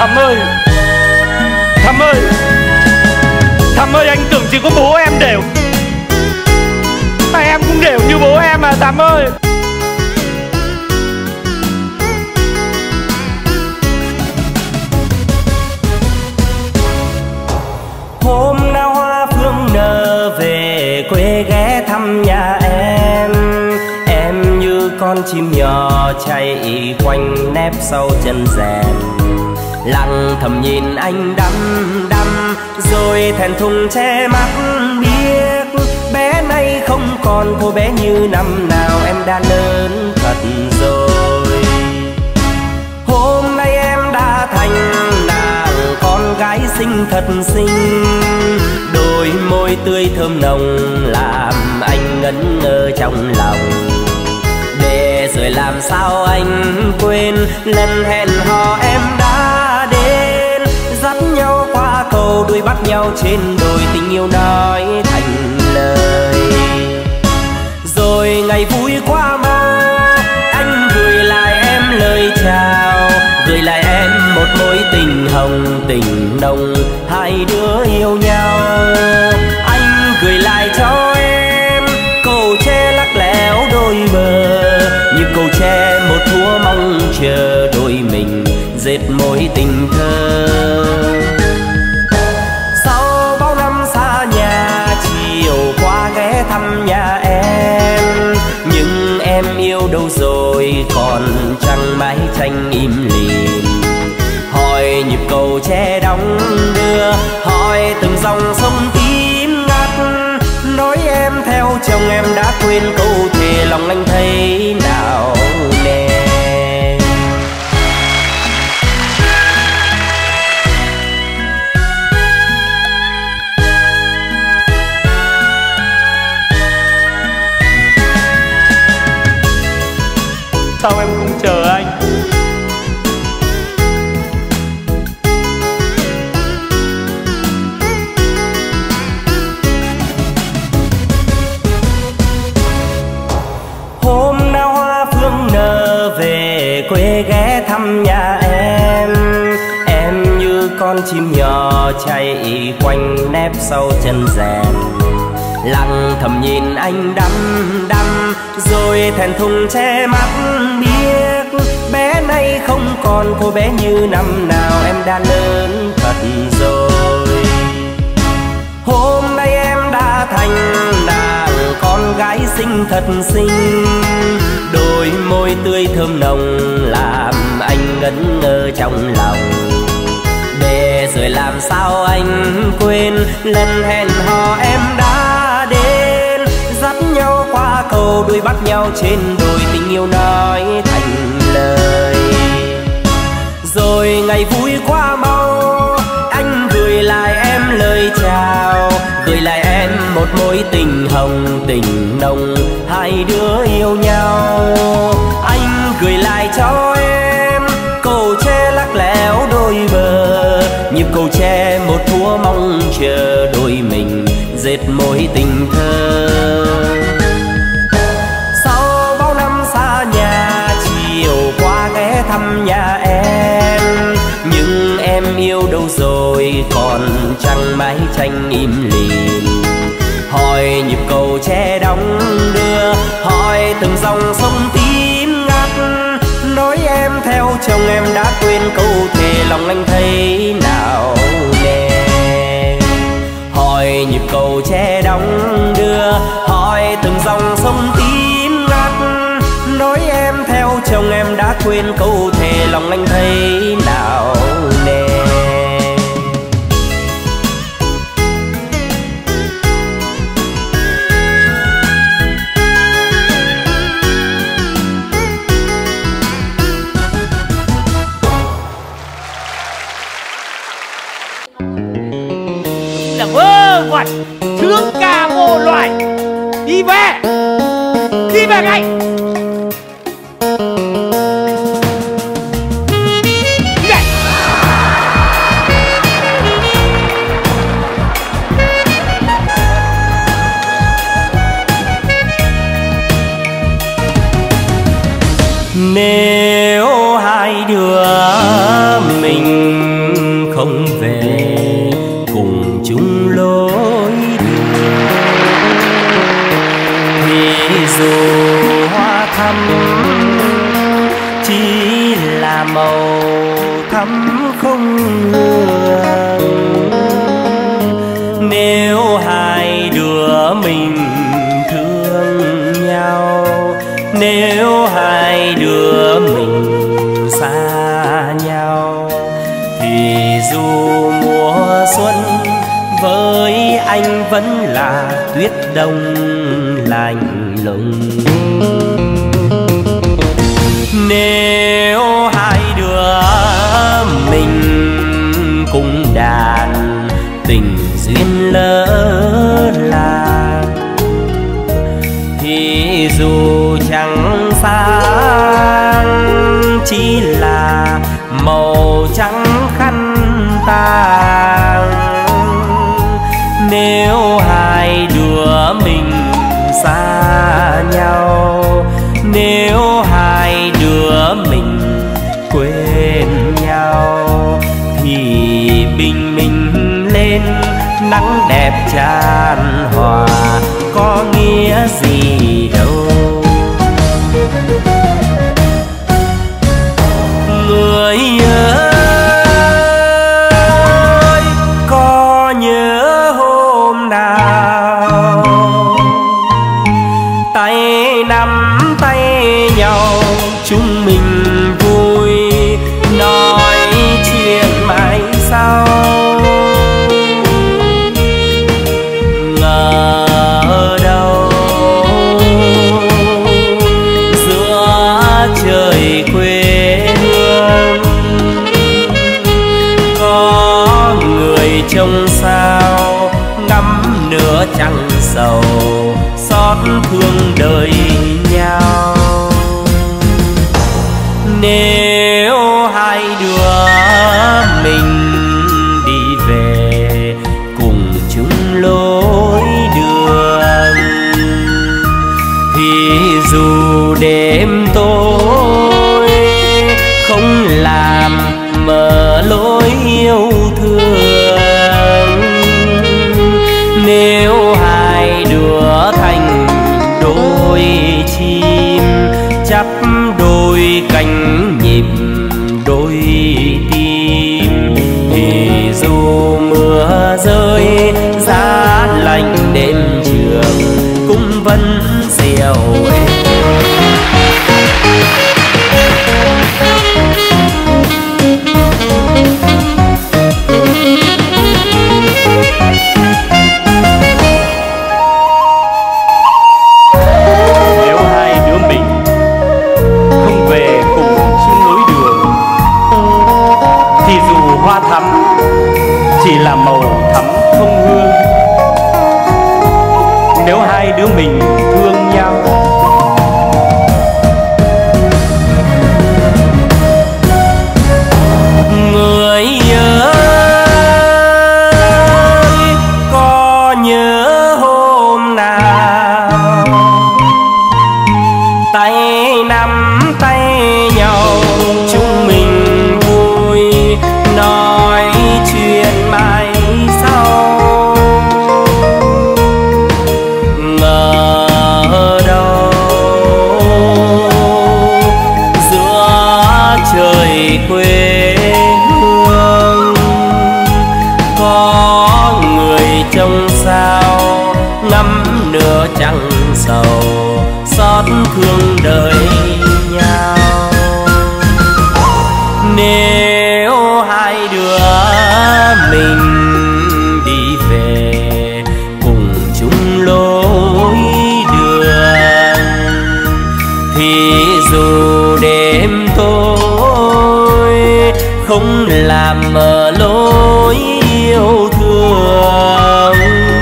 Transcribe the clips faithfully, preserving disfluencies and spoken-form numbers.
Thắm ơi, Thắm ơi, Thắm ơi, anh tưởng chỉ có bố em đều, mà em cũng đều như bố em mà Thắm ơi. Hôm nào hoa phương nở về quê ghé thăm nhà em, em như con chim nhỏ chạy quanh nép sau chân rèn, lặng thầm nhìn anh đăm đăm rồi thẹn thùng che mắt biết bé nay không còn cô bé như năm nào, em đã lớn thật rồi. Hôm nay em đã thành nàng con gái xinh thật xinh, đôi môi tươi thơm nồng làm anh ngẩn ngơ trong lòng. Để rồi làm sao anh quên lần hẹn hò em đã đến, dắt nhau qua cầu đuổi bắt nhau trên đồi, tình yêu nói thành lời. Rồi ngày vui qua mau anh gửi lại em lời chào, gửi lại em một mối tình hồng tình nồng, hai đứa yêu nhau. Anh gửi lại cho em cầu tre lắc lẻo đôi bờ, như cầu tre một thúa mong chờ đôi mình dệt mối tình thơ. Sau bao năm xa nhà chiều qua ghé thăm nhà em, nhưng em yêu đâu rồi còn trăng mái tranh im lìm. Hỏi nhịp cầu tre đong đưa, hỏi từng dòng sông tím ngắt, nói em theo chồng em đã quên câu thề, lòng anh thấy nào nè. Sao em không chờ anh? Hôm nào hoa phương nở về quê ghé thăm nhà em, em như con chim nhỏ chạy quanh nép sau chân rèn, lặng thầm nhìn anh đăm đăm rồi thẹn thùng che mắt biết bé nay không còn cô bé như năm nào, em đã lớn thật rồi. Hôm nay em đã thành nàng con gái xinh thật xinh, đôi môi tươi thơm nồng làm anh ngẩn ngơ trong lòng. Để rồi làm sao anh quên lần hẹn hò em đã đến, dắt nhau qua cầu đuổi bắt nhau trên đồi, tình yêu nói thành lời. Rồi ngày vui qua mau anh gửi lại em lời chào, gửi lại em một mối tình hồng tình nồng, hai đứa yêu nhau. Anh gửi lại cho em cầu tre lắc lẻo đôi bờ, nhịp cầu tre một thúa mong chờ đôi mình dệt mối tình thơ. Sau bao năm xa nhà chiều qua ghé thăm nhà em, nhưng em yêu đâu rồi còn trăng mái tranh im lìm. Hỏi nhịp cầu tre đong đưa, hỏi từng dòng sông tím ngắt, nói em theo chồng em đã quên câu thề, lòng anh thấy nào nè. Hỏi nhịp cầu tre đong đưa, hỏi từng dòng sông tím ngắt, nói em theo chồng em đã quên câu thề, lòng anh thấy nào nè. Là vơ vẩn thương ca vô loại, đi về, đi về ngay. Nếu hai đứa mình dù hoa thắm chỉ là màu thắm không hương. Nếu hai đứa mình thương nhau, nếu hai đứa mình xa nhau, thì dù mùa xuân với anh vẫn là tuyết đông lạnh lùng. Nếu hai đứa mình cùng đàn tình duyên lỡ làng, thì dù chẳng sang chỉ là màu trắng khăn tang. Nếu hai đứa mình xa nhau, nếu hai đứa mình quên nhau, thì bình minh lên nắng đẹp tràn hòa có nghĩa gì đâu. Người ơi, có nhớ hôm nào tay nắm tay nhau chúng mình vui nói chuyện mãi sau? Ngờ đâu giữa trời quê hương có người trông sao ngắm nửa trăng sầu xót thương đời nhau. Nếu hai đứa mình đi về cùng chung lối đường, thì dù đêm tối không làm mờ lối yêu thương. Nếu hai đứa thành đôi chim chắp đôi cánh nhịp đôi tim, thì dù mưa rơi giá lạnh đêm trường cũng vẫn dịu êm. Hoa thắm chỉ là màu thắm không hương. Nếu hai đứa mình thương nhau, người ơi, có nhớ hôm nào tay nắm tay nhau chúng mình nói chuyện mãi sau? Ngờ đâu giữa trời quê hương có người trông sao ngắm nửa trăng sầu xót thương đời nhau. Nếu hai đứa mình đi về cùng chung lối đường, thì dù đêm tối không làm mờ lối yêu thương.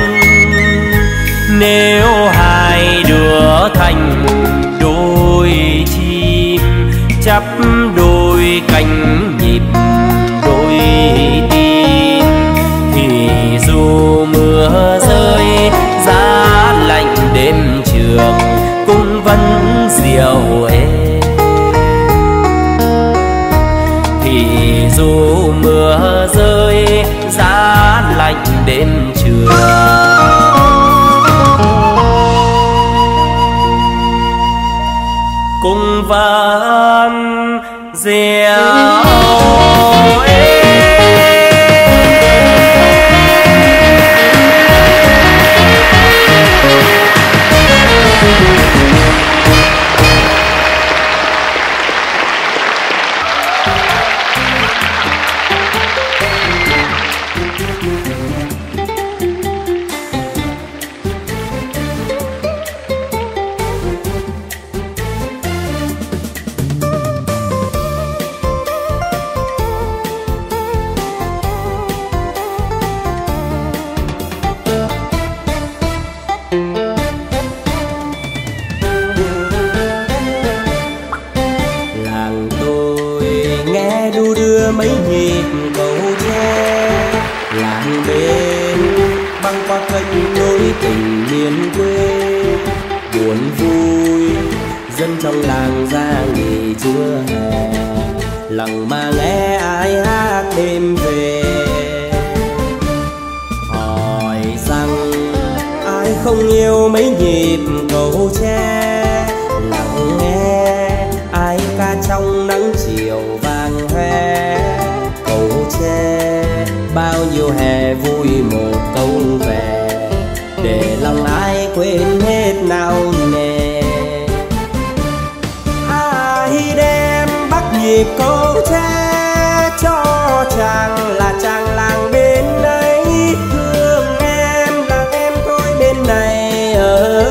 Nếu hai đứa thành đôi chim chắp đôi cánh nhịp đôi tim, thì dù mưa rơi giá lạnh đêm trường cũng vẫn dịu êm. Thì dù mưa rơi giá lạnh đêm trường vẫn diệu êm. mấy nhịp cầu tre làng bên băng qua kênh nối tình miền quê. Buồn vui dân trong làng ra nghỉ trưa hè, lặng mà nghe ai hát đêm về. Hỏi rằng ai không yêu mấy nhịp cầu tre, lặng nghe ai ca trong nắng chiều vàng hoe. Cầu tre bao nhiêu hè vui một câu về, để lòng ai quên hết nào nề. Ai đem bắt nhịp cầu tre cho chàng là chàng làng bên ấy, thương em là em thôi bên này. Ở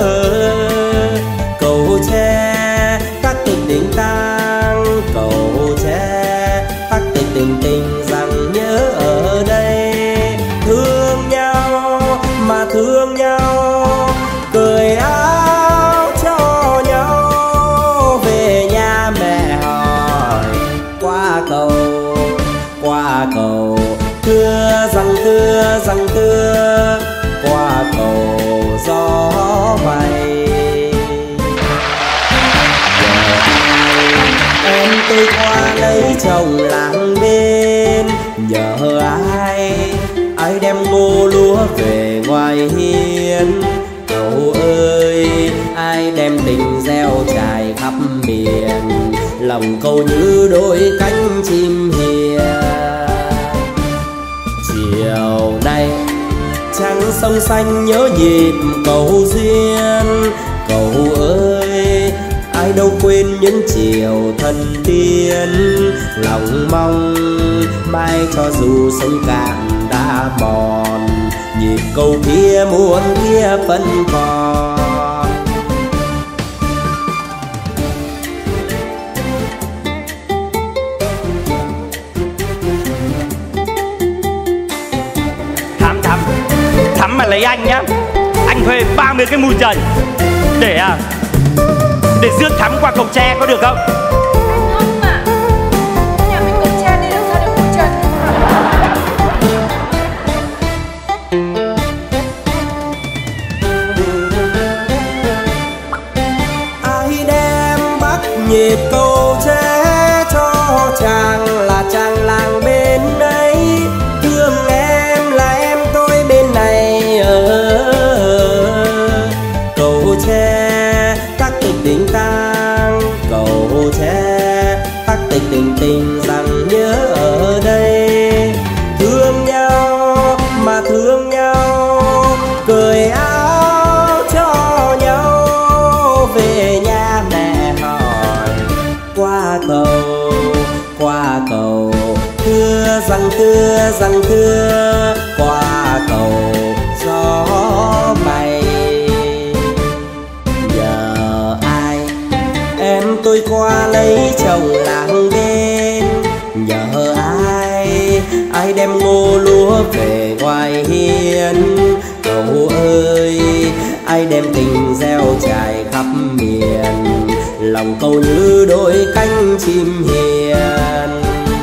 cầu tre các tình tình tang, cầu tre các tình tình tình rằng nhớ ở đây. Thương nhau mà thương nhau, cười áo cho nhau, về nhà mẹ hỏi qua cầu qua cầu. Thưa rằng thưa rằng thưa qua cầu gió bay. Em tôi qua lấy chồng làng bên, nhờ ai ai đem ngô lúa về ngoài hiên. Cậu ơi ai đem tình gieo trải khắp miền, lòng câu như đôi cánh chim hiền. Chiều nay trăng sông xanh nhớ nhịp cầu duyên. Cậu ơi ai đâu quên những chiều thân tiên, lòng mong mai cho dù sông cạn đã mòn, nhịp cầu kia muôn kia vẫn còn. Thắm Thắm Thắm mà lấy anh nhá, anh thuê ba mươi cái mui trần để à để rước Thắm qua cầu tre có được không? Không ạ, nhà mình cầu tre đi làm sao được mui trần. Ai đem bắt nhịp cầu tre cho chàng là chàng làng bên ấy, thương em là em tôi bên này. Ở cầu tre các tình tình tang, cầu tre các tình tình tình rằng nhớ ở đây. Thương nhau mà thương nhau, cười áo cho nhau, về nhà mẹ hỏi qua cầu qua cầu. Thưa rằng thưa rằng thưa qua cầu gió bay. Giờ ai em tôi qua lấy chồng làng bên, nhờ ai ai đem ngô lúa về ngoài hiên. Cậu ơi ai đem tình gieo trải khắp miền, lòng câu như đôi cánh chim hiền.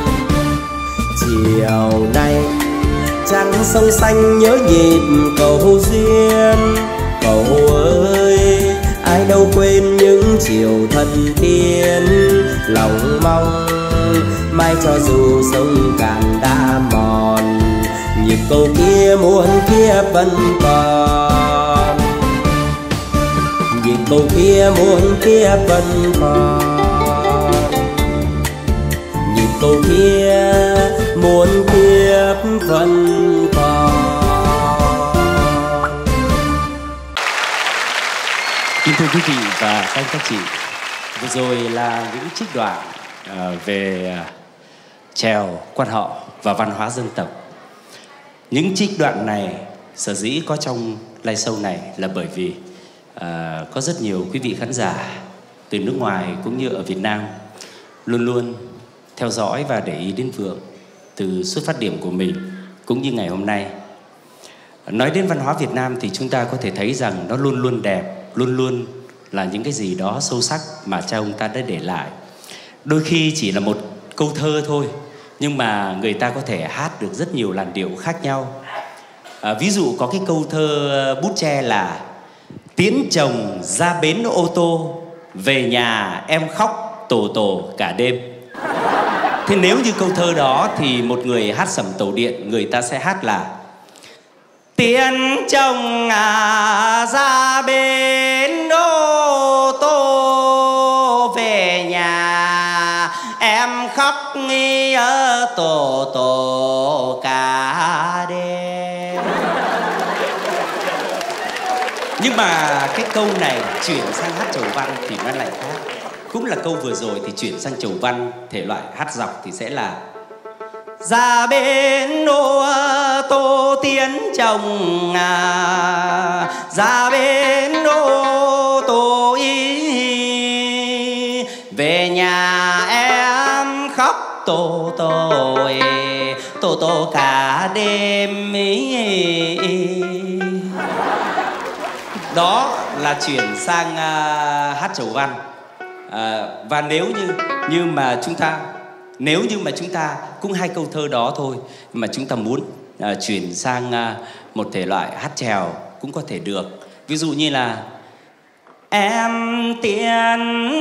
Chiều nay trăng sông xanh nhớ nhịp cầu duyên. Cậu ơi ai đâu quên những chiều thân tiên, lòng mong mai cho dù sông cạn đã mòn, nhịp cầu kia muôn kia vẫn còn, nhịp cầu kia muôn kia vẫn còn. cầu kia muôn kiếp vẫn còn. Kính thưa quý vị và các anh các chị, vừa rồi là những trích đoạn uh, về uh, chèo, quan họ và văn hóa dân tộc. Những trích đoạn này sở dĩ có trong live show này là bởi vì uh, có rất nhiều quý vị khán giả từ nước ngoài cũng như ở Việt Nam luôn luôn theo dõi và để ý đến Vượng từ xuất phát điểm của mình cũng như ngày hôm nay. Nói đến văn hóa Việt Nam thì chúng ta có thể thấy rằng nó luôn luôn đẹp, luôn luôn là những cái gì đó sâu sắc mà cha ông ta đã để lại. Đôi khi chỉ là một câu thơ thôi, nhưng mà người ta có thể hát được rất nhiều làn điệu khác nhau. À, ví dụ có cái câu thơ Bút Tre là: tiến chồng ra bến ô tô, về nhà em khóc tổ tổ cả đêm. Thế nếu như câu thơ đó thì một người hát Sẩm Tàu Điện, người ta sẽ hát là: tiến chồng à ra bến ô tô, về nhà em khóc nghi tổ tổ cả đêm. Nhưng mà cái câu này chuyển sang hát chầu văn thì nó lại khác. Cũng là câu vừa rồi thì chuyển sang chầu văn, thể loại hát dọc thì sẽ là: ra bến ô tô tiến chồng à, ra bến ô tô ý, về nhà em khóc tổ tổ tổ tổ cả đêm ý. Đó là chuyển sang uh, hát chầu văn. À, và nếu như như mà chúng ta nếu như mà chúng ta cũng hai câu thơ đó thôi mà chúng ta muốn à, chuyển sang à, một thể loại hát chèo cũng có thể được. Ví dụ như là: em tiến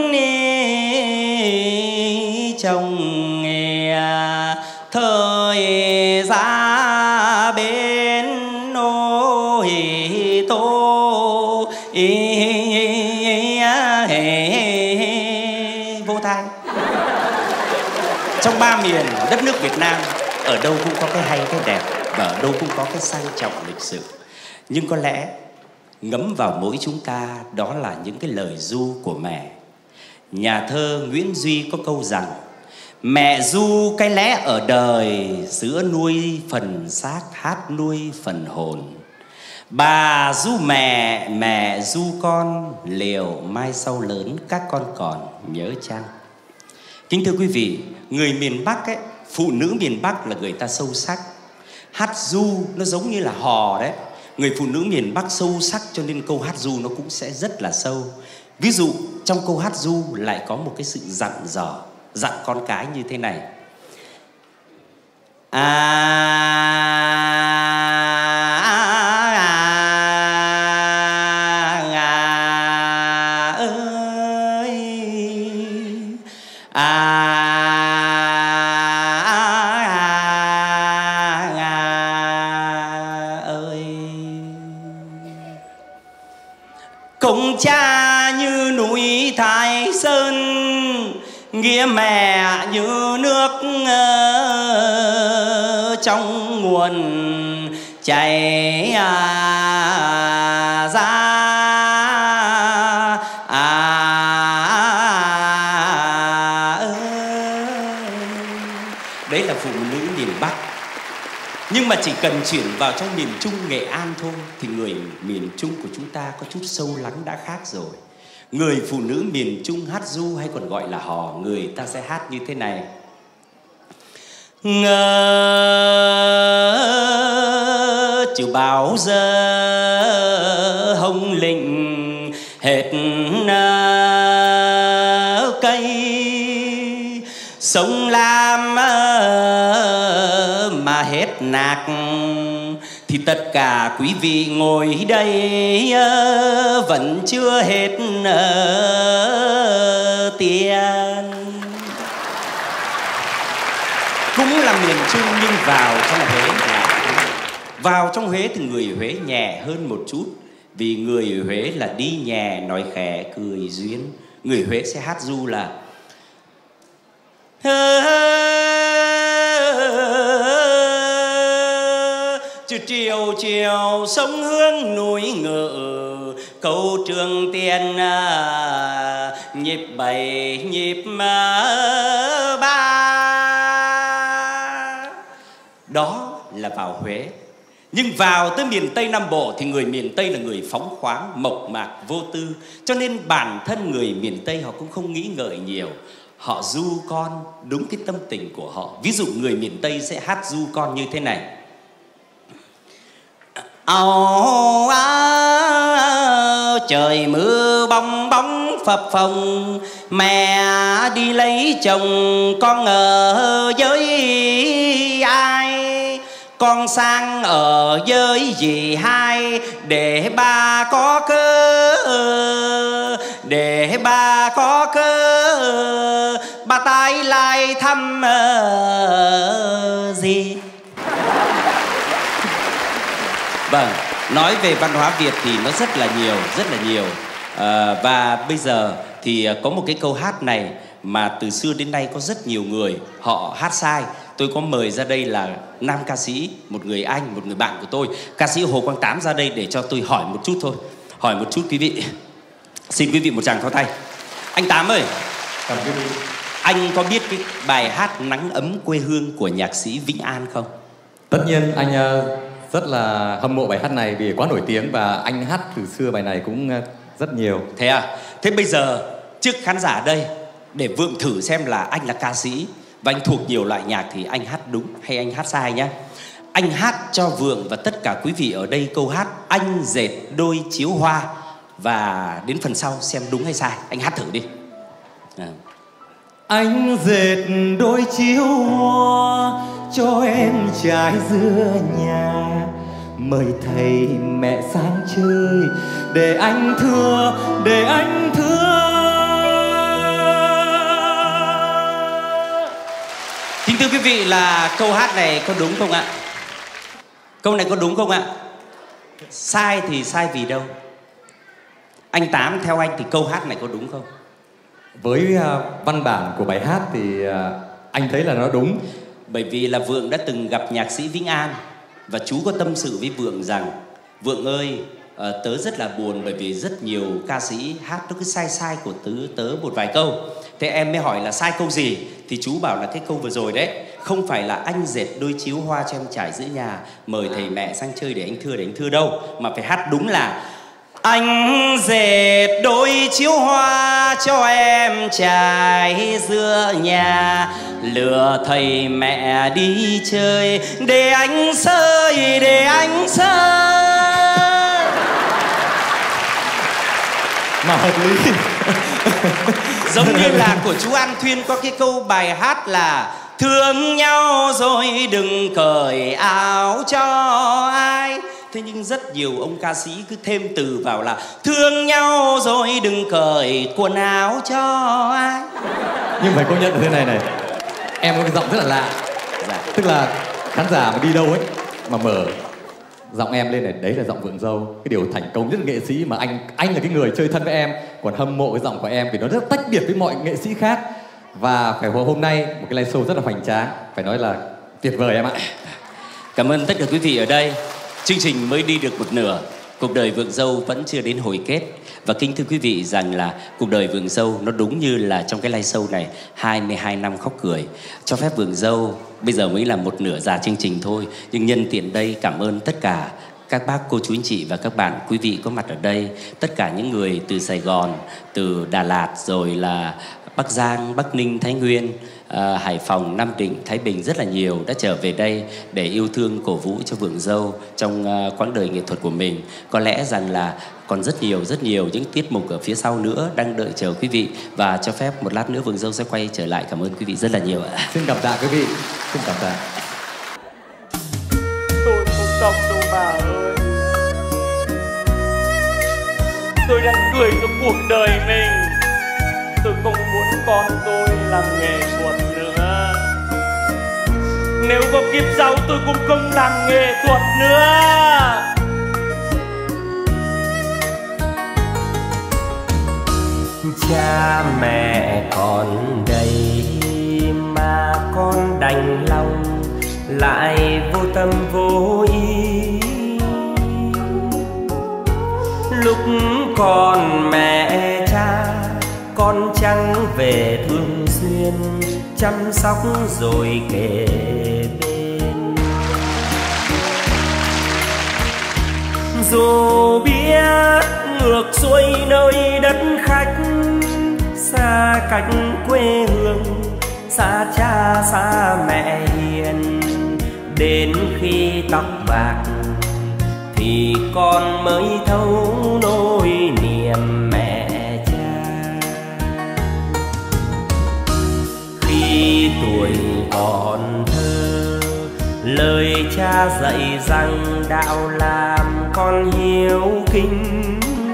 chồng thời ra bên nôi tô vô tai. Trong ba miền đất nước Việt Nam, ở đâu cũng có cái hay cái đẹp và ở đâu cũng có cái sang trọng lịch sự. Nhưng có lẽ ngấm vào mỗi chúng ta đó là những cái lời ru của mẹ. Nhà thơ Nguyễn Duy có câu rằng: mẹ ru cái lẽ ở đời, sữa nuôi phần xác, hát nuôi phần hồn. Bà ru mẹ, mẹ ru con, liệu mai sau lớn các con còn nhớ chăng? Kính thưa quý vị, người miền Bắc ấy, phụ nữ miền Bắc là người ta sâu sắc. Hát ru nó giống như là hò đấy. Người phụ nữ miền Bắc sâu sắc cho nên câu hát ru nó cũng sẽ rất là sâu. Ví dụ trong câu hát ru lại có một cái sự dặn dò, dặn con cái như thế này: à, à, à, à ơi, à, à, à ơi. Công cha như núi Thái Sơn, nghĩa mẹ như nước uh, trong nguồn chảy à, ra à, à, đấy là phụ nữ miền Bắc. Nhưng mà chỉ cần chuyển vào trong miền Trung, Nghệ An thôi thì người miền Trung của chúng ta có chút sâu lắng đã khác rồi. Người phụ nữ miền Trung hát ru hay còn gọi là hò, người ta sẽ hát như thế này: ngờ chữ bao giờ hồng lĩnh hết cây, sống làm mà hết nạc, thì tất cả quý vị ngồi đây vẫn chưa hết tiền. Cũng là miền Trung nhưng vào trong Huế nhẹ. Vào trong Huế thì người Huế nhẹ hơn một chút, vì người Huế là đi nhẹ nói khẽ cười duyên. Người Huế sẽ hát ru là: Chiều chiều sông Hương núi Ngự, câu Trường Tiền nhịp bảy nhịp ba. Đó là vào Huế. Nhưng vào tới miền Tây Nam Bộ thì người miền Tây là người phóng khoáng, mộc mạc, vô tư. Cho nên bản thân người miền Tây họ cũng không nghĩ ngợi nhiều. Họ ru con đúng cái tâm tình của họ. Ví dụ người miền Tây sẽ hát ru con như thế này. Ồ á, trời mưa bong bóng phập phồng, mẹ đi lấy chồng con ở với ai? Con sang ở với dì hai để ba có cơ, để ba có cơ ba tái lại thăm gì. Vâng, nói về văn hóa Việt thì nó rất là nhiều, rất là nhiều. à, Và bây giờ thì có một cái câu hát này mà từ xưa đến nay có rất nhiều người họ hát sai. Tôi có mời ra đây là nam ca sĩ, một người anh, một người bạn của tôi, ca sĩ Hồ Quang Tám ra đây để cho tôi hỏi một chút thôi. Hỏi một chút quý vị. Xin quý vị một tràng pháo tay. Anh Tám ơi, cảm ơn quý vị. Anh có biết cái bài hát Nắng Ấm Quê Hương của nhạc sĩ Vĩnh An không? Tất nhiên anh rất là hâm mộ bài hát này vì quá nổi tiếng và anh hát từ xưa bài này cũng rất nhiều. Thế à? Thế bây giờ trước khán giả đây để Vượng thử xem là anh là ca sĩ và anh thuộc nhiều loại nhạc thì anh hát đúng hay anh hát sai nhá. Anh hát cho Vượng và tất cả quý vị ở đây câu hát Anh Dệt Đôi Chiếu Hoa, và đến phần sau xem đúng hay sai. Anh hát thử đi. À. Anh dệt đôi chiếu hoa cho em trải giữa nhà, mời thầy mẹ sang chơi để anh thưa, để anh thưa. Kính thưa quý vị, là câu hát này có đúng không ạ? Câu này có đúng không ạ? Sai thì sai vì đâu? Anh Tám, theo anh thì câu hát này có đúng không? Với uh, văn bản của bài hát thì uh, anh thấy là nó đúng. Bởi vì là Vượng đã từng gặp nhạc sĩ Vĩnh An và chú có tâm sự với Vượng rằng: Vượng ơi, uh, tớ rất là buồn bởi vì rất nhiều ca sĩ hát nó cứ sai sai của tớ, tớ một vài câu. Thế em mới hỏi là sai câu gì? Thì chú bảo là cái câu vừa rồi đấy, không phải là anh dệt đôi chiếu hoa cho em trải giữa nhà, mời thầy mẹ sang chơi để anh thưa, để anh thưa đâu, mà phải hát đúng là anh dệt đôi chiếu hoa cho em trải giữa nhà, lừa thầy mẹ đi chơi để anh sơi, để anh sơi. Mà hợp lý. Giống như là của chú An Thuyên có cái câu bài hát là thương nhau rồi đừng cởi áo cho ai. Thế nhưng rất nhiều ông ca sĩ cứ thêm từ vào là thương nhau rồi đừng cởi quần áo cho ai. Nhưng phải công nhận thế này này, em có cái giọng rất là lạ. Dạ. Tức là khán giả mà đi đâu ấy mà mở giọng em lên này, đấy là giọng Vượng Dâu. Cái điều thành công nhất là nghệ sĩ mà anh anh là cái người chơi thân với em, còn hâm mộ cái giọng của em vì nó rất tách biệt với mọi nghệ sĩ khác. Và phải hôm nay một cái live show rất là hoành tráng, phải nói là tuyệt vời em ạ. Cảm ơn tất cả quý vị ở đây. Chương trình mới đi được một nửa, cuộc đời Vượng Dâu vẫn chưa đến hồi kết. Và kính thưa quý vị rằng là cuộc đời Vượng Dâu nó đúng như là trong cái live show này, hai mươi hai năm khóc cười. Cho phép Vượng Dâu bây giờ mới là một nửa già chương trình thôi, nhưng nhân tiện đây cảm ơn tất cả các bác, cô, chú, anh chị và các bạn quý vị có mặt ở đây. Tất cả những người từ Sài Gòn, từ Đà Lạt, rồi là Bắc Giang, Bắc Ninh, Thái Nguyên, à, Hải Phòng, Nam Định, Thái Bình rất là nhiều đã trở về đây để yêu thương cổ vũ cho Vượng Dâu trong uh, quãng đời nghệ thuật của mình. Có lẽ rằng là còn rất nhiều rất nhiều những tiết mục ở phía sau nữa đang đợi chờ quý vị, và cho phép một lát nữa Vượng Dâu sẽ quay trở lại. Cảm ơn quý vị rất là nhiều ạ. Xin cảm tạ quý vị, xin cảm tạ. Tôi không khóc đâu bà ơi, tôi đang cười cho cuộc đời mình. Tôi không muốn con tôi làm nghệ thuật nữa. Nếu có kiếp sau tôi cũng không làm nghệ thuật nữa. Cha mẹ còn đây mà con đành lòng lại vô tâm vô ý còn mẹ cha, con chẳng về thường xuyên chăm sóc rồi kề bên. Dù biết ngược xuôi nơi đất khách, xa cách quê hương, xa cha xa mẹ hiền, đến khi tóc bạc thì con mới thấu nỗi niềm mẹ cha. Khi tuổi còn thơ, lời cha dạy rằng đạo làm con hiếu kính,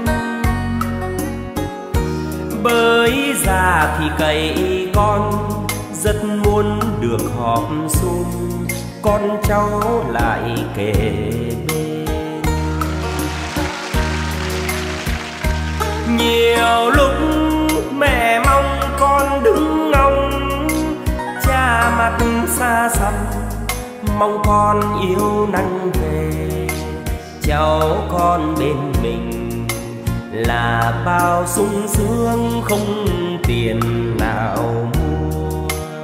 bởi già thì cậy con rất muốn được họp sum, con cháu lại kề bên. Nhiều lúc mẹ mong con đứng ngóng, cha mặt xa xăm mong con yêu nắng về. Cháu con bên mình là bao sung sướng không tiền nào mua.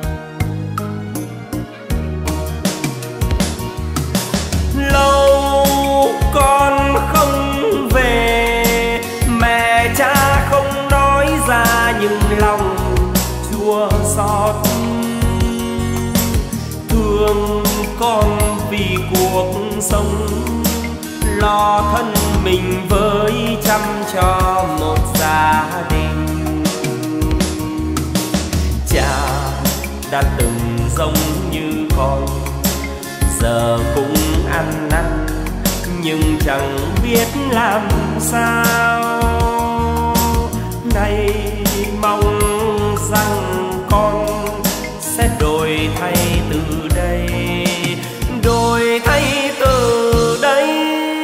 Lâu con không về, mẹ cha không nói ra nhưng lòng chua xót. Thương con vì cuộc sống, lo thân mình với chăm cho một gia đình. Cha đã từng giống như con, giờ cũng ăn năn nhưng chẳng biết làm sao. Nay mong rằng con sẽ đổi thay từ đây, đổi thay từ đây.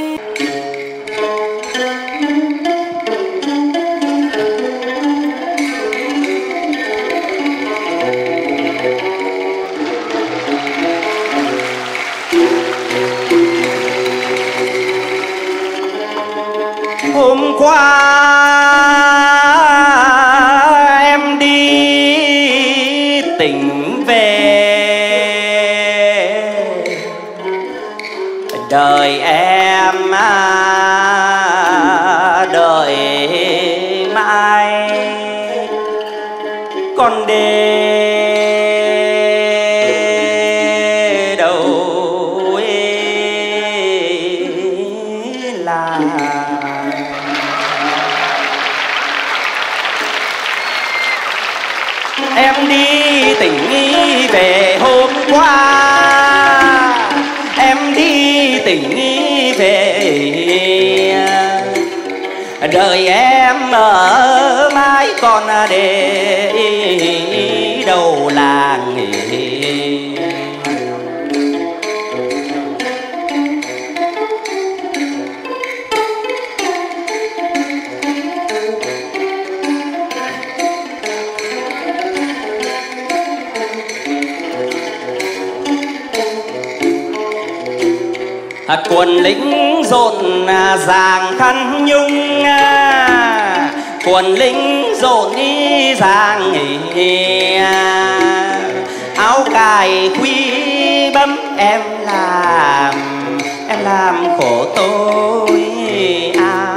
Hôm qua em đi tỉnh về, đời em đợi mãi, con đê đâu là em đi tỉnh về hôm qua, em đi tỉnh về, đời em ở mãi còn để đầu làng. Quần lính rộn ràng khăn nhung, quần lính rộn đi ràng, áo cài quý bấm em làm, em làm khổ tôi à.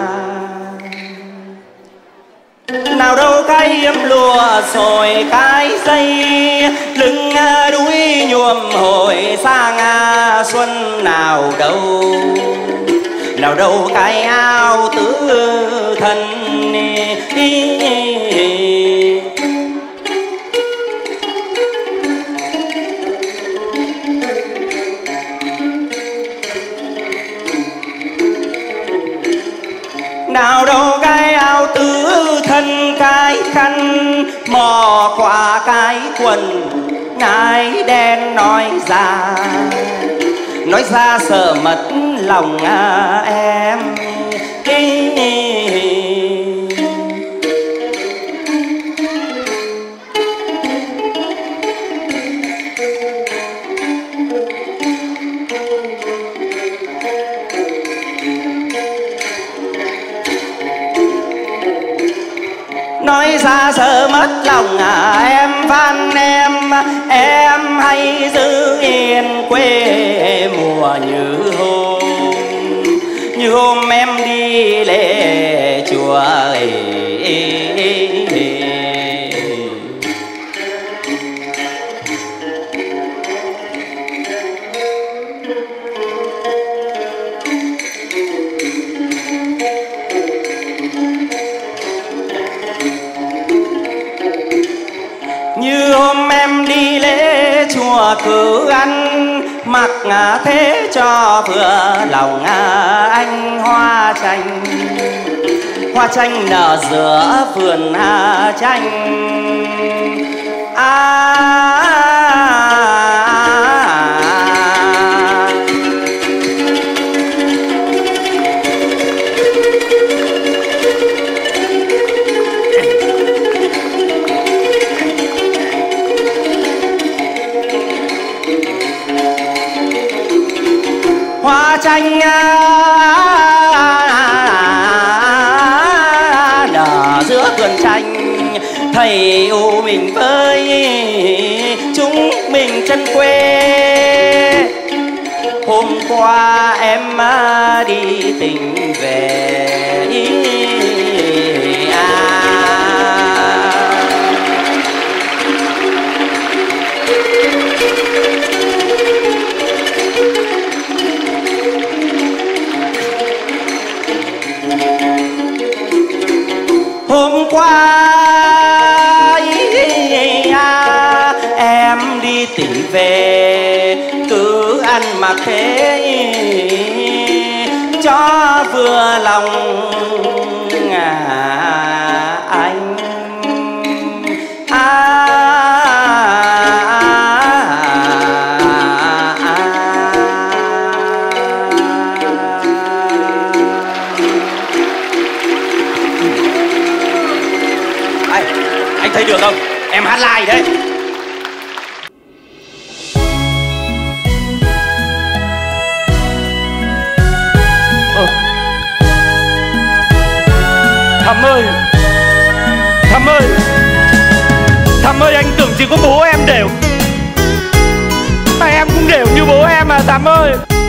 Nào đâu cái yếm lùa rồi cái dây, lưng đuôi nhuộm hồi sang xuân nào đâu, nào đâu cái áo tứ thân. Nào đâu cái áo tứ thân, cái khăn mò qua cái quần, ngái đen nói ra, nói ra sợ mất lòng em. nói ra sợ mất lòng à, em van em em hãy giữ yên quê mùa như hôm như hôm em đi lễ chùa ấy. Như hôm em đi lễ chùa cứ ăn mặc ngả thế cho vừa lòng anh. Hoa chanh hoa chanh nở giữa vườn chanh à, hoa chanh nở giữa vườn chanh, thầy u mình với chúng mình chân quê. Hôm qua em đi tỉnh về hôm qua em đi tỉnh về cứ ăn mặc thế cho vừa lòng anh à, thấy được không? Em hát live đấy. Ờ. Thắm ơi, Thắm ơi, Thắm ơi, anh tưởng chỉ có bố em đều, mà em cũng đều như bố em à Thắm ơi.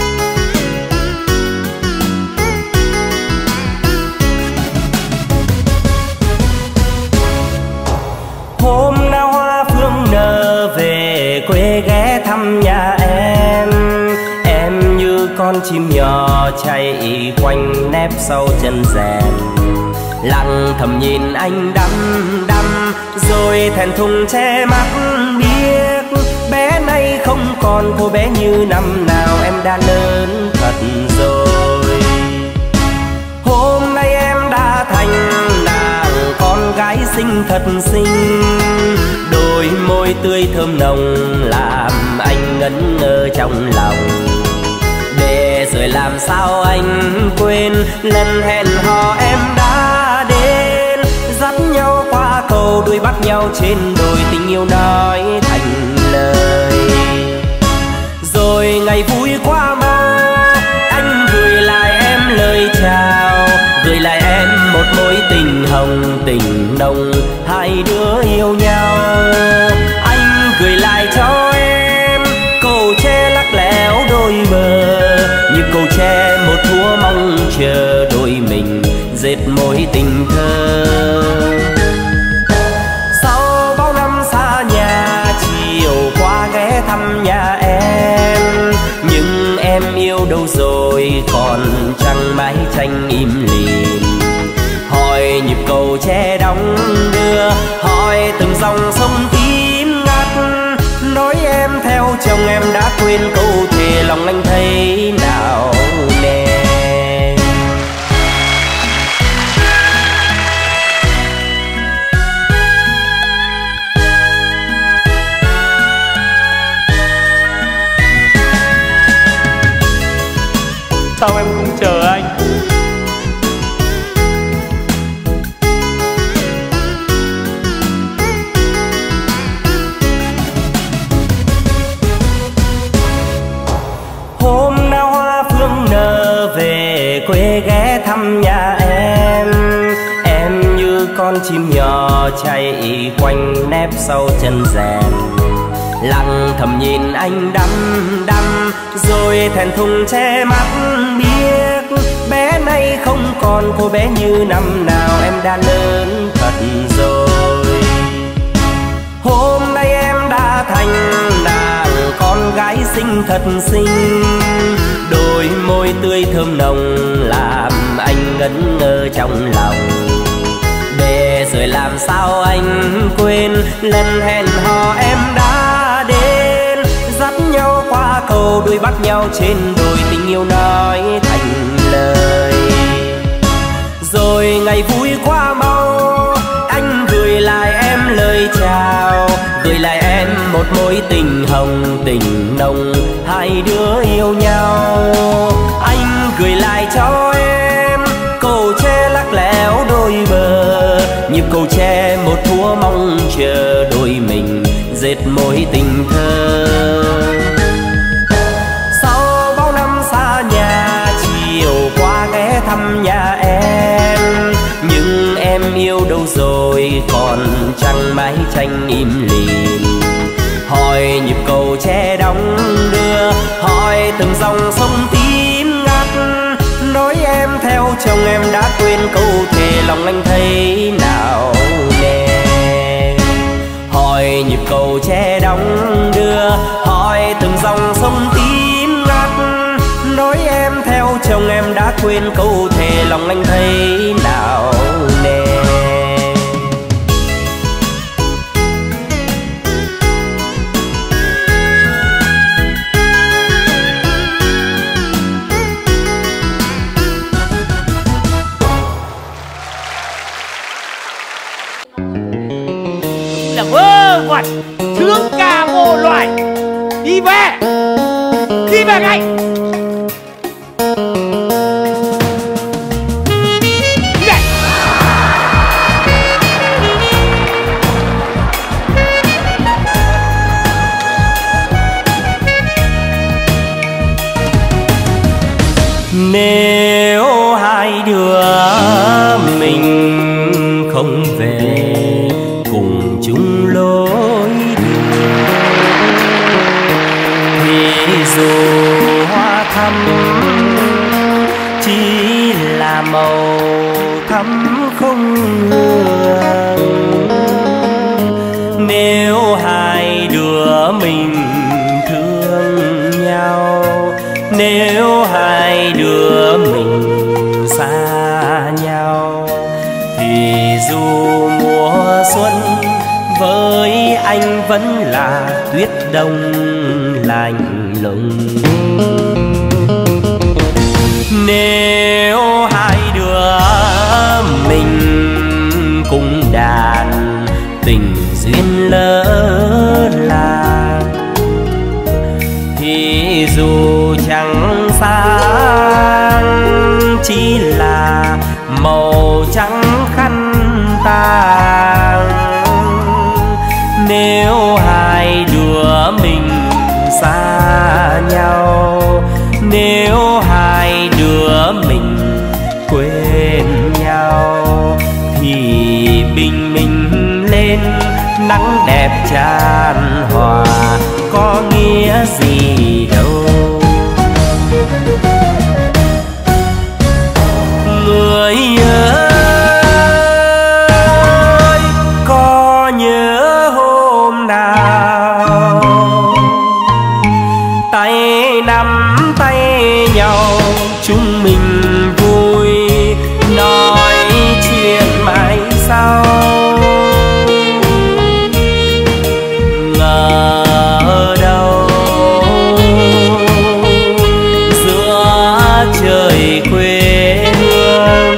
Hôm nào hoa phương nở về quê ghé thăm nhà em, em như con chim nhỏ chạy quanh nép sau chân rèn, lặng thầm nhìn anh đăm đăm rồi thẹn thùng che mắt biết bé nay không còn cô bé như năm nào, em đã lớn thật rồi. Hôm nay em đã thành nàng con gái xinh thật xinh, đôi môi tươi thơm nồng làm anh ngẩn ngơ trong lòng. Để rồi làm sao anh quên lần hẹn hò em đã đến, dắt nhau qua cầu đuổi bắt nhau trên đồi, tình yêu nói thành lời. Rồi ngày vui qua mau anh gửi lại em lời chào, gửi lại em một mối tình hồng tình nồng, hai đứa yêu nhau. Anh gửi lại cho em cầu tre lắc lẻo đôi bờ, như cầu tre một thúa mong chờ đôi mình dệt mối tình thơ. Sau bao năm xa nhà chiều qua ghé thăm nhà em, nhưng em yêu đâu rồi còn trăng mái tranh im lìm. Hỏi nhịp cầu tre đong đưa, hỏi từng dòng sông tím ngắt, nói em theo chồng em đã quên câu thề lòng anh thấy nào nè. Sao em không chờ anh? con chim nhỏ chạy quanh nép sau chân rèn. Lặng thầm nhìn anh đăm đăm rồi thẹn thùng che mắt biết bé nay không còn cô bé như năm nào, em đã lớn thật rồi. Hôm nay em đã thành nàng con gái xinh thật xinh, đôi môi tươi thơm nồng làm anh ngẩn ngơ trong lòng. Để rồi làm sao anh quên lần hẹn hò em đã đến, dắt nhau qua cầu đuôi bắt nhau trên đồi, tình yêu nói thành lời. Rồi ngày vui qua mau anh gửi lại em lời chào, gửi lại em một mối tình hồng tình nồng, hai đứa yêu nhau. Anh gửi lại cho em cầu tre lắc lẻo đôi bờ, nhịp cầu tre một thua mong chờ đôi mình dệt mối tình thơ. Sau bao năm xa nhà chiều qua ghé thăm nhà em, nhưng em yêu đâu rồi còn trăng mái tranh im lìm. Hỏi nhịp cầu tre đong đưa, hỏi từng dòng sông tím ngắt, nói em theo chồng em đã quên câu thề lòng anh thấy nào nè. Hỏi nhịp cầu tre đong đưa, hỏi từng dòng sông tím ngắt, nói em theo chồng em đã quên câu thề lòng anh thấy nào nè. Là vơ vẩn thương ca mồ loài. Đi về, đi về ngay. Đi về. Nếu hai đứa mình không về cùng chung lối đường, thì dù hoa thắm chỉ là màu thắm không hương. Nếu hai đứa mình thương nhau, nếu hai đứa mình xa nhau, thì dù mùa xuân với anh vẫn là tuyết đông lạnh lùng. Nếu hai đứa mình cùng đàn tình duyên lỡ làng, thì dù chẳng sáng chỉ là màu trắng khăn tang. Nếu hai đứa mình xa nhau, nếu hai đứa mình quên nhau, thì bình minh lên nắng đẹp tràn hòa có nghĩa gì đâu. Người ơi, có nhớ hôm nào tay nắm tay nhau chúng mình vui nói chuyện mãi sau. Ngờ đâu giữa trời quê hương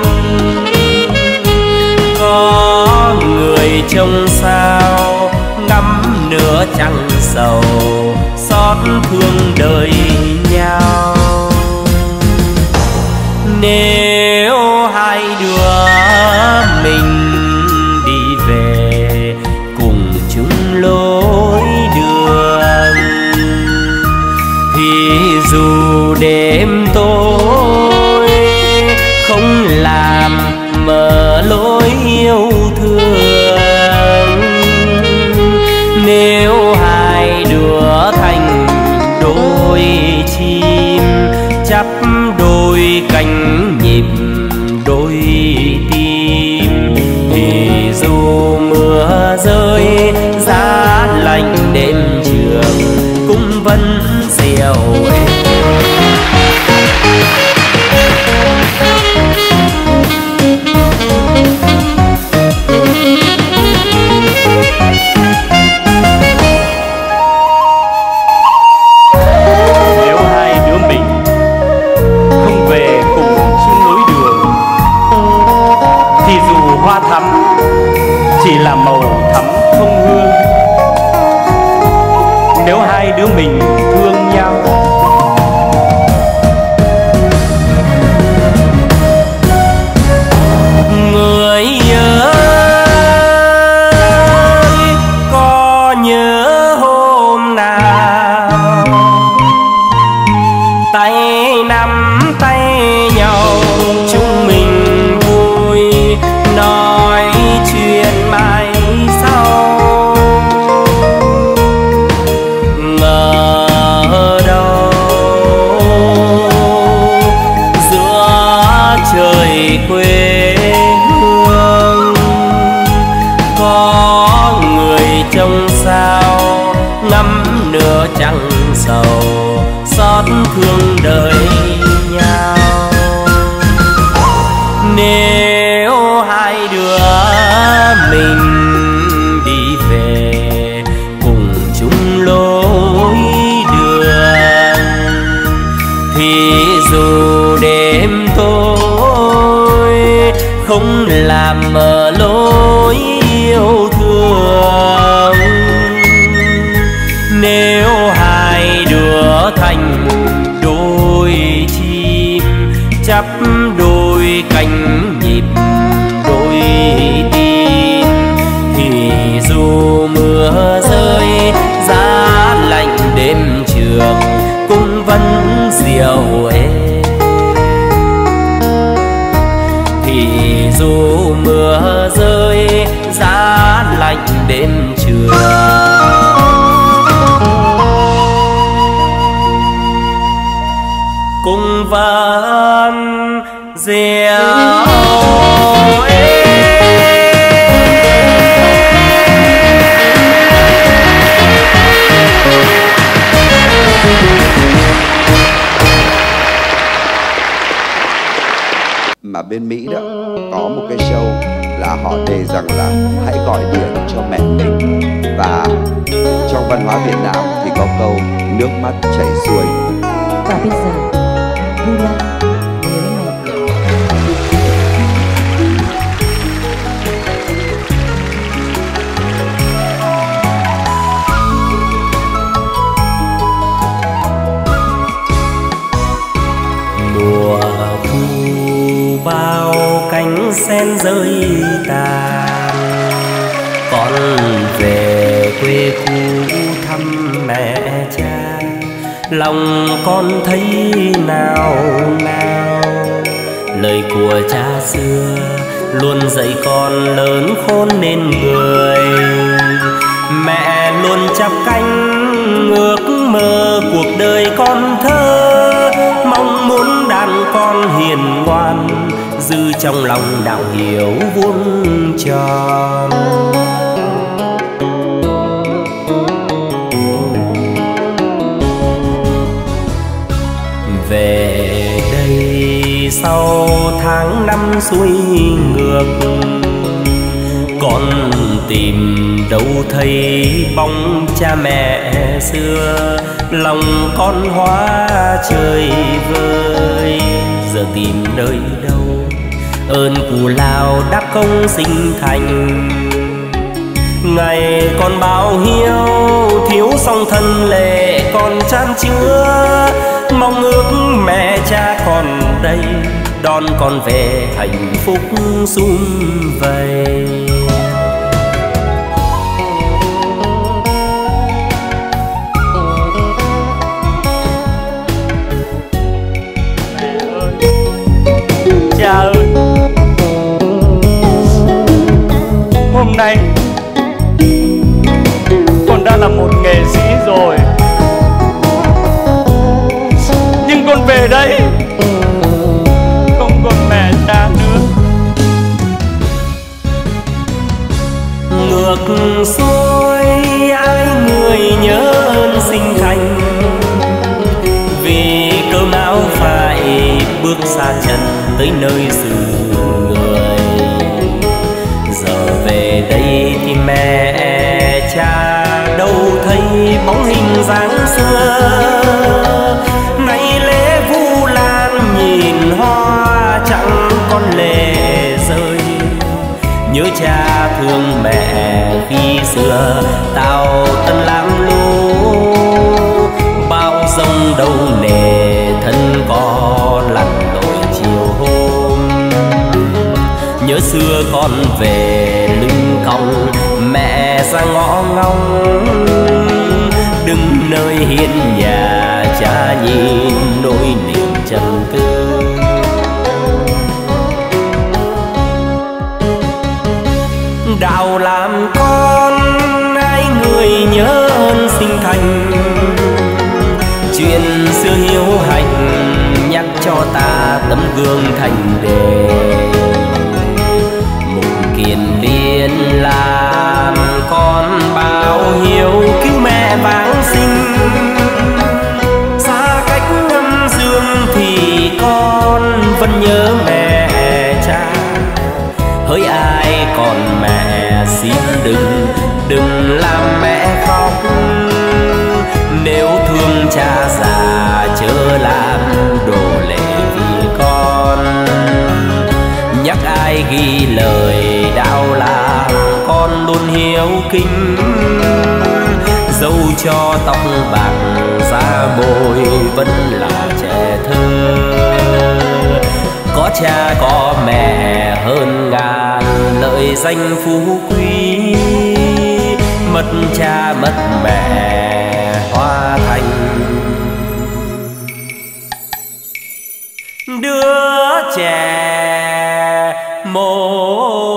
có người trông sao ngắm nửa trăng sầu xót thương đời nhau. Nếu hai đứa mình đi về cùng chung lối đường, thì dù đêm tối không làm mờ lối yêu thương, diệu êm. Nếu hai đứa mình không về cùng chung lối đường thì dù hoa thắm chỉ là màu thắm không hương. Nếu hai đứa mình thương nhau người ơi, có nhớ hôm nào tay nắm tay nhau chúng mình vui nói chuyện mãi sau. Ngờ đâu giữa trời quê hương có người trông sao ngắm nửa trăng sầu xót thương đời nhau. Nếu hai đứa mình đi về cùng chung lối đường thì dù đêm tối không làm mờ lối yêu thương. Nếu hai đứa thành đôi chim chắp đôi cánh nhịp đôi tim thì dù mưa rơi giá lạnh đêm trường cũng vẫn diệu êm. Thì dù mưa rơi giá lạnh đêm trường cũng vẫn diệu êm. Mà bên Mỹ đó có một cái show là họ đề rằng là hãy gọi điện cho mẹ mình, và trong văn hóa Việt Nam thì có câu nước mắt chảy xuôi. Và bây giờ Vu Lan nhớ mẹ. Mùa thu bao cánh sen rơi tàn, con về quê cũ thăm mẹ cha. Lòng con thấy nào nào lời của cha xưa luôn dạy con lớn khôn nên người. Mẹ luôn chắp cánh ước mơ cuộc đời con thơ, mong muốn đàn con hiền ngoan giữ trong lòng đạo hiếu vuông tròn. Về đây sau tháng năm xuôi ngược, con tìm đâu thấy bóng cha mẹ xưa. Lòng con hóa trời vơi, giờ tìm nơi đâu ơn cù lao đáp công sinh thành. Ngày con báo hiếu thiếu song thân lệ còn chan chứa, mong ước mẹ cha còn đây đón con về hạnh phúc sum vầy. Cha ơi, hôm nay con đã là một nghệ sĩ rồi, nhưng con về đây không còn mẹ cha nữa. Ngược xuôi ai người nhớ ơn sinh thành, bước xa chân tới nơi xứ người. Giờ về đây thì mẹ cha đâu thấy bóng hình dáng xưa. Nay lễ Vu Lan nhìn hoa chẳng con lệ rơi. Nhớ cha thương mẹ khi xưa tao tân làm lũ. Bao giông đâu nề thân có lặn lội chiều hôm. Nhớ xưa con về lưng cong mẹ ra ngõ ngóng. Đứng nơi hiên nhà cha nhìn nỗi niềm trầm tư. Đạo làm con ai người nhớ ơn sinh thành. Chuyện xưa hiếu hành nhắc cho ta tấm gương thành đề. Mục kiền liên làm con báo hiếu cứu mẹ vãng sinh. Xa cách ngâm dương thì con vẫn nhớ mẹ cha. Hỡi ai còn mẹ xin đừng, đừng làm mẹ khóc. Nếu thương cha già chớ làm đồ lệ vì con. Nhắc ai ghi lời đạo làm con luôn hiếu kính. Dẫu cho tóc bạc da bôi vẫn là trẻ thơ. Có cha có mẹ hơn ngàn lợi danh phú quý. Mất cha mất mẹ hóa thành đứa trẻ mồ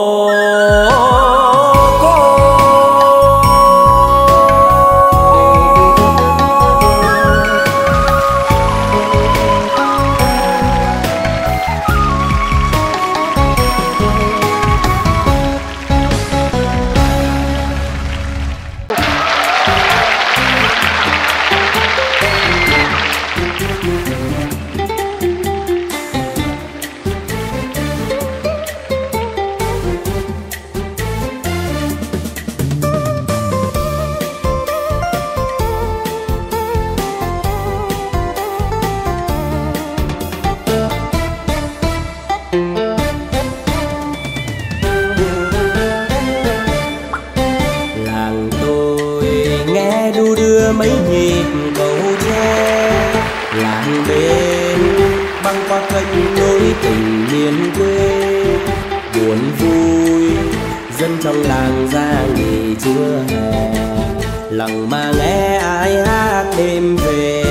mấy nhịp cầu tre. Làng bên băng qua kênh nối tình miền quê. Buồn vui dân trong làng ra nghỉ trưa hè. Lặng mà nghe ai hát đêm về.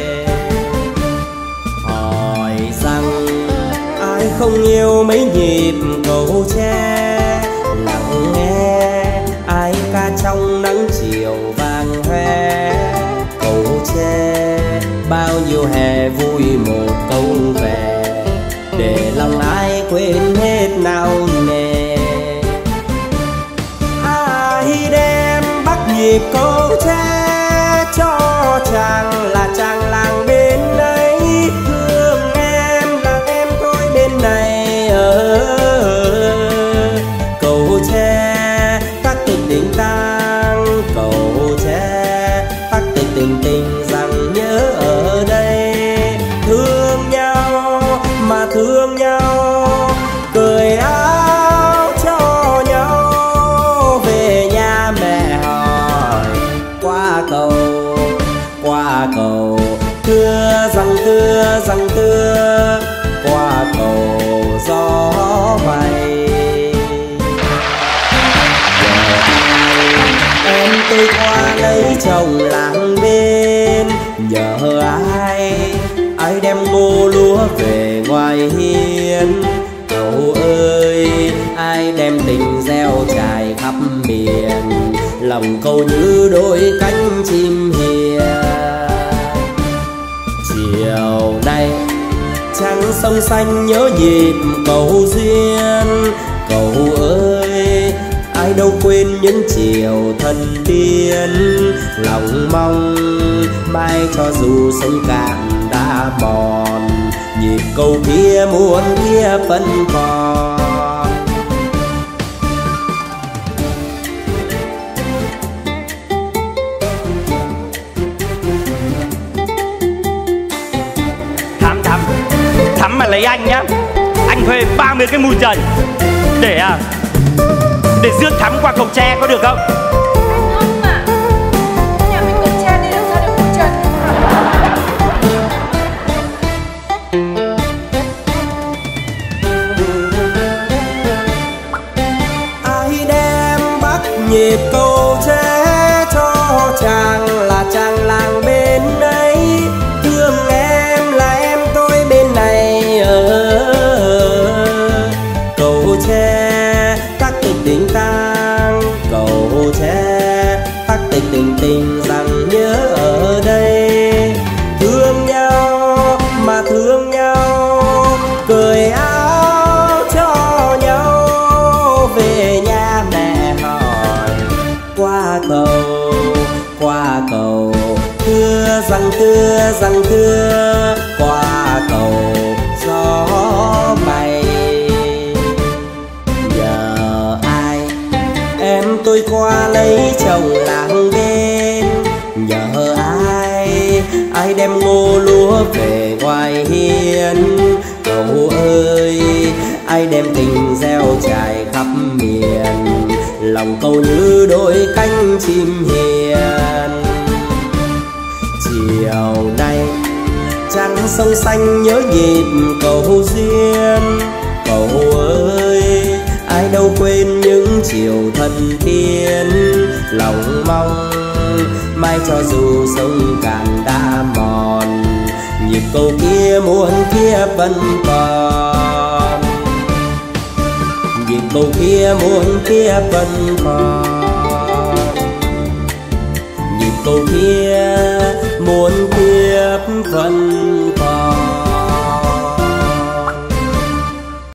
Hỏi rằng ai không yêu mấy nhịp cầu tre. Lặng nghe ai ca trong nắng chiều vàng hoe. Cầu tre bao nhiêu hè vui một câu về. Để lòng ai quên hết nào nề. Ai đem bắt nhịp cầu tre cho chàng là chàng làng bên ấy. Thương em là em thôi bên này ở. Cầu tre các tình tình tang. Cầu tre các tình tình tình rằng nhớ ở đây. Thương nhau mà thương nhau, cười áo cho nhau. Về nhà mẹ hỏi qua cầu, qua cầu thưa rằng thưa rằng thưa. Qua cầu gió bay. Em tôi qua lấy chồng làng bên. Nhờ ai ai đem ngô lúa về ngoài hiên. Cậu ơi ai đem tình gieo trải khắp miền. Lòng câu như đôi cánh chim hiền. Chiều nay trăng sông xanh nhớ nhịp cầu duyên. Cậu ơi ai đâu quên những chiều thần tiên. Lòng mong mai cho dù sông cạn đã mòn. nhịp cầu kia muôn kia vẫn còn. Thắm Thắm Thắm mà lấy anh nhá, anh thuê ba mươi cái mui trần để à để rước Thắm qua cầu tre có được không? Không ạ, nhà mình cầu tre đi làm sao được mui trần. Ai đem bắt nhịp cầu tre cho chàng là chàng làng bên ấy, thương em là em tôi bên này. Ở cầu tre tắc tình tình tang, cầu tre tắc tình tình tình rằng nhớ ở đây. Thương nhau mà thương nhau, cười áo cho nhau, về nhà mẹ hỏi qua cầu qua cầu, thưa rằng thưa rằng thưa qua cầu gió bay. Nhờ ai em tôi qua lấy chồng làng bên, nhờ ai ai đem ngô lúa về ngoài hiên. Cầu ơi ai đem tình gieo trải khắp miền, lòng cầu như đôi cánh chim hiền. Chiều nay trăng sông xanh nhớ nhịp cầu duyên. Cầu ơi ai đâu quên những chiều thân thiên, lòng mong mai cho dù sông cạn đã mòn, nhịp cầu kia muôn kia vẫn còn. Nhịp cầu kia muôn kia vẫn còn, nhịp cầu kia muôn kia vẫn